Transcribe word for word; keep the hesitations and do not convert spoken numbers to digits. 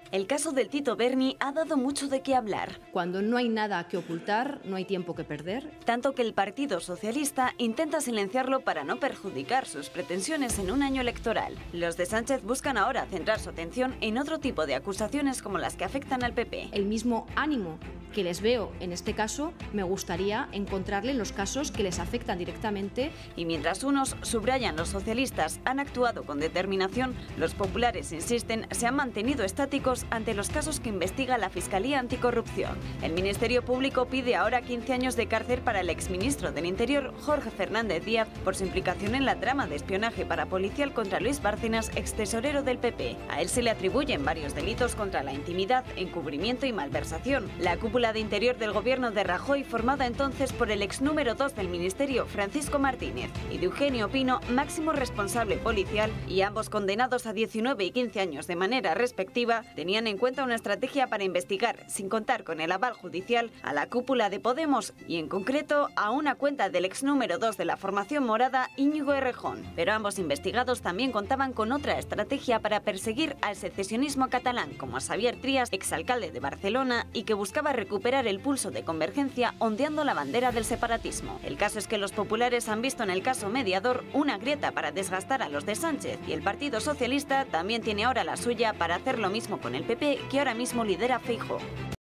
El caso del Tito Berni ha dado mucho de qué hablar. Cuando no hay nada que ocultar, no hay tiempo que perder. Tanto que el Partido Socialista intenta silenciarlo para no perjudicar sus pretensiones en un año electoral. Los de Sánchez buscan ahora centrar su atención en otro tipo de acusaciones como las que afectan al P P. El mismo ánimo que les veo en este caso, me gustaría encontrarle en los casos que les afectan directamente. Y mientras unos subrayan los socialistas han actuado con determinación, los populares insisten se han mantenido estáticos ante los casos que investiga la Fiscalía Anticorrupción. El Ministerio Público pide ahora quince años de cárcel para el exministro del Interior, Jorge Fernández Díaz, por su implicación en la trama de espionaje parapolicial contra Luis Bárcenas, extesorero del P P. A él se le atribuyen varios delitos contra la intimidad, encubrimiento y malversación. La cúpula de Interior del gobierno de Rajoy, formada entonces por el ex número dos del Ministerio, Francisco Martínez, y de Eugenio Pino, máximo responsable policial, y ambos condenados a diecinueve y quince años de manera respectiva, tenían en cuenta una estrategia para investigar, sin contar con el aval judicial, a la cúpula de Podemos y en concreto a una cuenta del ex número dos de la formación morada, Íñigo Errejón. Pero ambos investigados también contaban con otra estrategia para perseguir al secesionismo catalán, como a Xavier Trias, exalcalde de Barcelona, y que buscaba recuperar el pulso de Convergencia ondeando la bandera del separatismo. El caso es que los populares han visto en el caso mediador una grieta para desgastar a los de Sánchez, y el Partido Socialista también tiene ahora la suya para hacer lo mismo con el P P, que ahora mismo lidera Feijóo.